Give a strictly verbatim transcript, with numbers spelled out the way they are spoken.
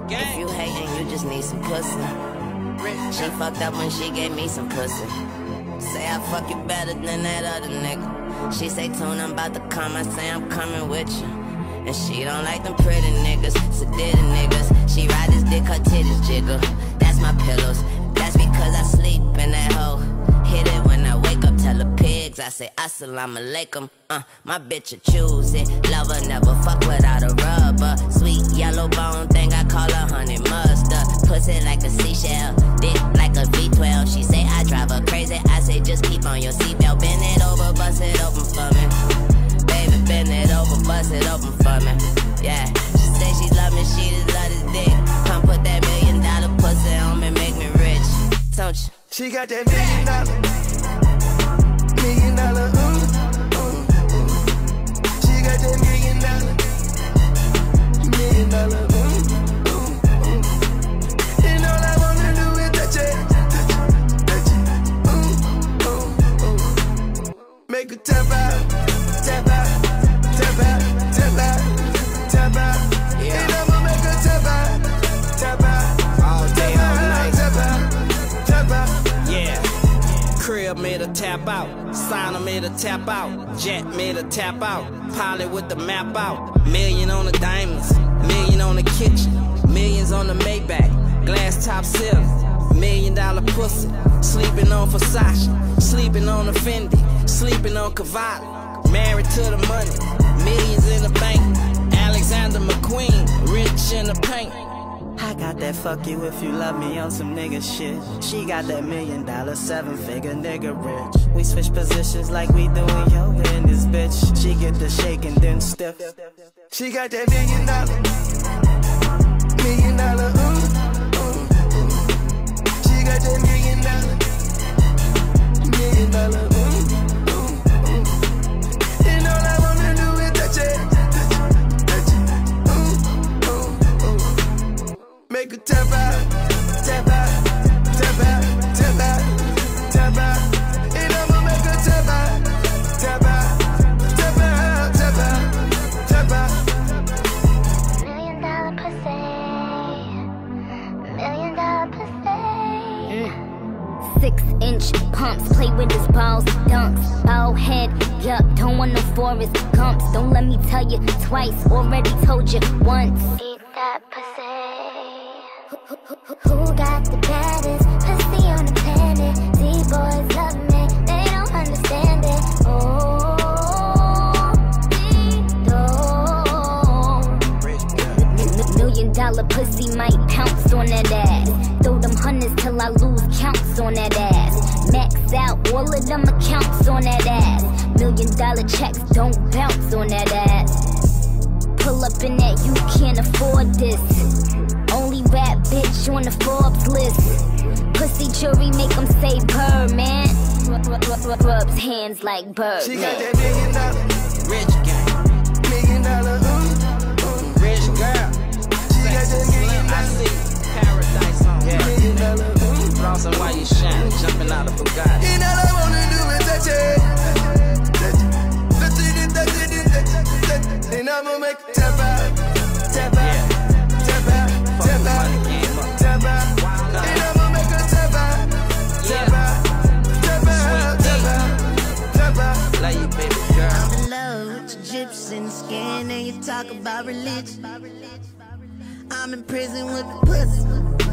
If you hating, you just need some pussy. She fucked up when she gave me some pussy. Say I fuck you better than that other nigga. She say, Tune, I'm about to come. I say, I'm coming with you. And she don't like them pretty niggas, sedated niggas. She ride this dick, her titties jiggle. That's my pillows. That's because I sleep in that hole. Hit it when I wake up, tell the pigs I say assalamu alaikum. Uh, my bitch a choose it. Lover never fuck without a rubber. Sweet yellow bone thing, I call her honey mustard. Pussy like a seashell, dick like a V twelve. She say I drive her crazy, I say just keep on your seatbelt. Bend it over, bust it open for me. Baby, bend it over, bust it open for me. Yeah, she say she love me, she just love this dick. Come put that million dollar pussy on me, make me rich. Don't you? She got that million dollar, million dollar, ooh, ooh, ooh. She got that million dollar, million dollar, ooh, ooh, ooh. And all I wanna do is touch it, touch it, ooh, ooh, ooh. Make her tap out, tap out, tap out, tap out, tap out. Yeah. And I'ma make her tap out, tap out, all day, all night, tap out. Yeah, Crib made a tap out, Signer made a tap out, Jet made a tap out, Pilot with the map out. Million on the diamonds, million on the kitchen, millions on the Maybach, glass top ceiling, million dollar pussy, sleeping on Versace, sleeping on the Fendi, sleeping on Cavalli, married to the money, millions in the bank, Alexander McQueen, rich in the paint. I got that fuck you if you love me on some nigga shit. She got that million dollar, seven figure nigga rich. We switch positions like we doing yoga in this bitch. She get the shake and then stiff. She got that million dollar, million dollar, ooh, ooh, ooh. She got that million dollar, million dollar, ooh, ooh, ooh. And all I wanna do is touch it, touch it, ooh, ooh, ooh. Make her tap out, tap out, tap out, tap out, tap out. And I'ma make her tap out, tap out, tap out, tap out, tap out. Million dollar pussy, million dollar pussy. Mm. Six inch pumps, play with his balls, dunks. Bald head, yup, don't want no Forrest Gumps. Don't let me tell you twice, already told you once. Eat that pussy. Who, who, who, who got the baddest pussy on the planet? These boys love me, they don't understand it. Oh, no. Million dollar pussy might pounce on that ass. Throw them hundreds till I lose counts on that ass. Max out all of them accounts on that ass. Million dollar checks don't bounce on that ass. Pull up in that, you can't afford this. Only rap bitch on the Forbes list. Pussy jury make them say bird, man. Rubs hands like bird. She got that million dollar, Rich gang, million dollar, ooh, ooh. rich girl. She got that million I dollar, see paradise on yeah. million dollar, ooh. Flossing while you shine, jumping out of Bugatti. And all I wanna do is touch it, touch it, touch it, touch it, touch it, touch it. And I'ma make her tap out, tap out, Yeah. tap out, tap out, tap out. And I'ma make her tap out, tap out, tap out, tap out, tap out. Love you, baby girl. I'm in love with your Egyptian skin and you talk about religion. I'm in prison with the pussy.